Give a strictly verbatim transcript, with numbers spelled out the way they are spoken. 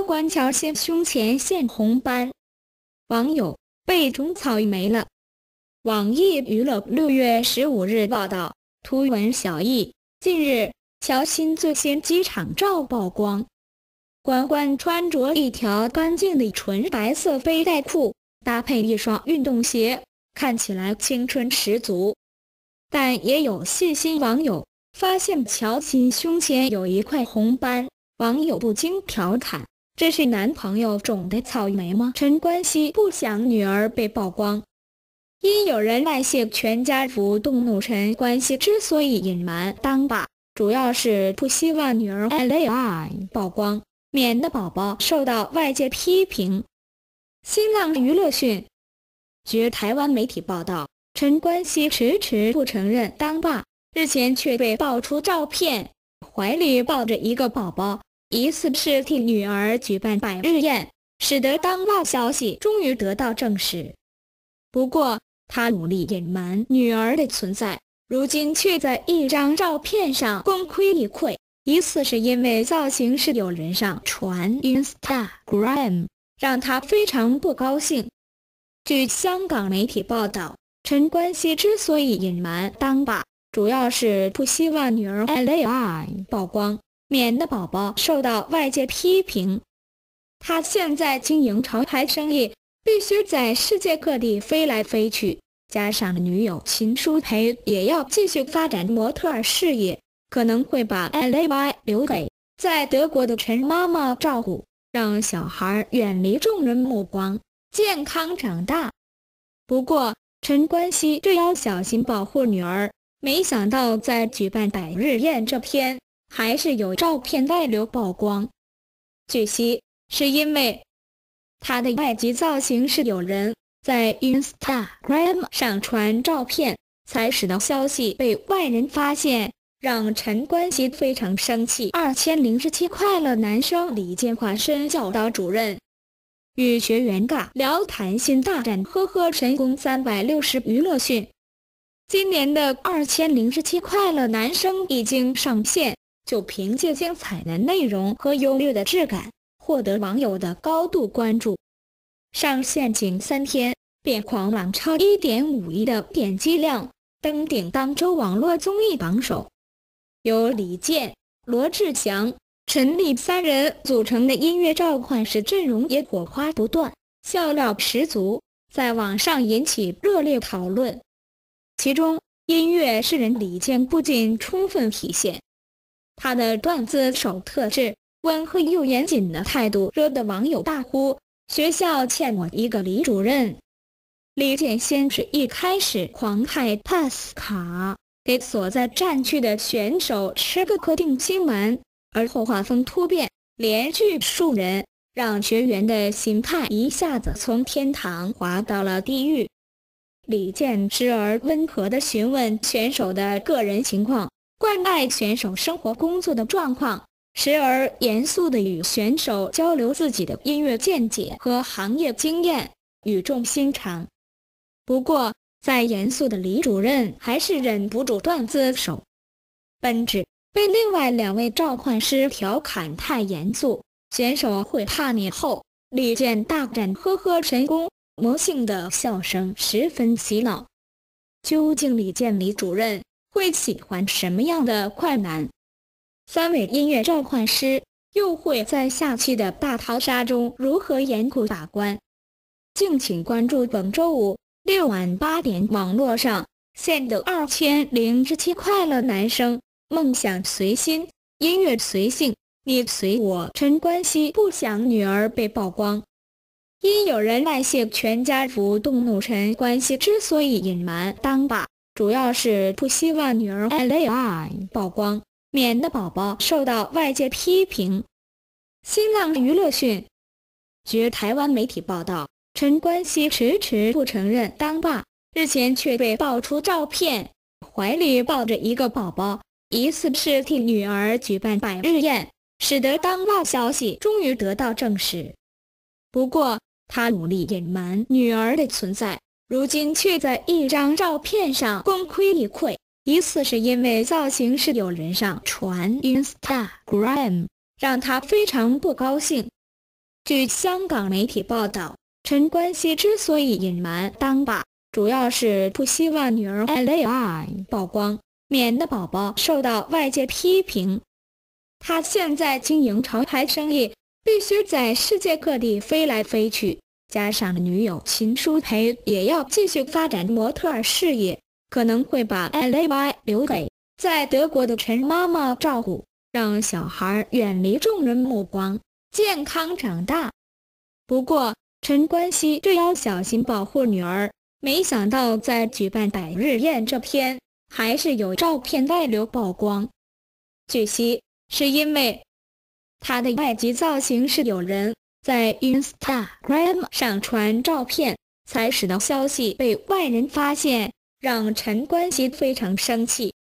关乔欣胸前现红斑，网友被种草莓了。网易娱乐六月十五日报道，图文小艺。近日，乔欣最新机场照曝光，关关穿着一条干净的纯白色背带裤，搭配一双运动鞋，看起来青春十足。但也有细心网友发现乔欣胸前有一块红斑，网友不禁调侃：这是男朋友种的草莓吗？陈冠希不想女儿被曝光，因有人外泄全家福，动怒陈冠希之所以隐瞒当爸，主要是不希望女儿 L A I 曝光，免得宝宝受到外界批评。新浪娱乐讯，据台湾媒体报道，陈冠希迟迟不承认当爸，日前却被爆出照片，怀里抱着一个宝宝，疑似是替女儿举办百日宴，使得当爸消息终于得到证实。不过，他努力隐瞒女儿的存在，如今却在一张照片上功亏一篑，疑似是因为造型是有人上传 Instagram， 让他非常不高兴。据香港媒体报道，陈冠希之所以隐瞒当爸，主要是不希望女儿 L A I 曝光，免得宝宝受到外界批评。他现在经营潮牌生意，必须在世界各地飞来飞去，加上女友秦舒培也要继续发展模特儿事业，可能会把 L A I 留给在德国的陈妈妈照顾，让小孩远离众人目光，健康长大。不过，陈冠希这要小心保护女儿，没想到在举办百日宴这天，还是有照片外流曝光。据悉，是因为他的外籍造型是有人在 Instagram 上传照片，才使得消息被外人发现，让陈冠希非常生气。二千零十七快乐男生李建华身教导主任与学员尬聊谈心大战，呵呵神功三百六十娱乐讯。今年的二千零十七快乐男生已经上线，就凭借精彩的内容和优劣的质感，获得网友的高度关注。上线仅三天，便狂浪超 一点五亿的点击量，登顶当周网络综艺榜首。由李健、罗志祥、陈粒三人组成的音乐召唤师阵容也火花不断，笑料十足，在网上引起热烈讨论。其中，音乐诗人李健不仅充分体现他的段子手特质，温和又严谨的态度惹得网友大呼学校欠我一个李主任。李健先是一开始狂派 pass 卡给所在战区的选手吃个颗定心丸，而后画风突变，连续数人，让学员的心态一下子从天堂滑到了地狱。李健时而温和地询问选手的个人情况，关爱选手生活工作的状况，时而严肃地与选手交流自己的音乐见解和行业经验，语重心长。不过，再严肃的李主任还是忍不住段子手奔至，被另外两位召唤师调侃太严肃，选手会怕你后，李健大展呵呵神功，魔性的笑声十分洗脑。究竟李健李主任会喜欢什么样的快男？三位音乐召唤师又会在下期的大逃杀中如何严酷把关？敬请关注本周五六晚八点网络上线的二千零十七快乐男生，梦想随心，音乐随性，你随我。陈冠希不想女儿被曝光，因有人外泄全家福，动怒陈冠希之所以隐瞒当爸，主要是不希望女儿 L A I 曝光，免得宝宝受到外界批评。新浪娱乐讯，据台湾媒体报道，陈冠希迟迟不承认当爸，日前却被爆出照片，怀里抱着一个宝宝，疑似是替女儿举办百日宴，使得当爸消息终于得到证实。不过，他努力隐瞒女儿的存在，如今却在一张照片上功亏一篑，疑似是因为造型是有人上传 Instagram， 让他非常不高兴。 据香港媒体报道，陈冠希之所以隐瞒当爸，主要是不希望女儿 L A I 曝光，免得宝宝受到外界批评。他现在经营潮牌生意，必须在世界各地飞来飞去，加上女友秦舒培也要继续发展模特儿事业，可能会把 L A Y 留给在德国的陈妈妈照顾，让小孩远离众人目光，健康长大。不过，陈冠希这要小心保护女儿，没想到在举办百日宴这天，还是有照片外流曝光。据悉，是因为他的外籍造型是有人在 Instagram 上传照片，才使得消息被外人发现，让陈冠希非常生气。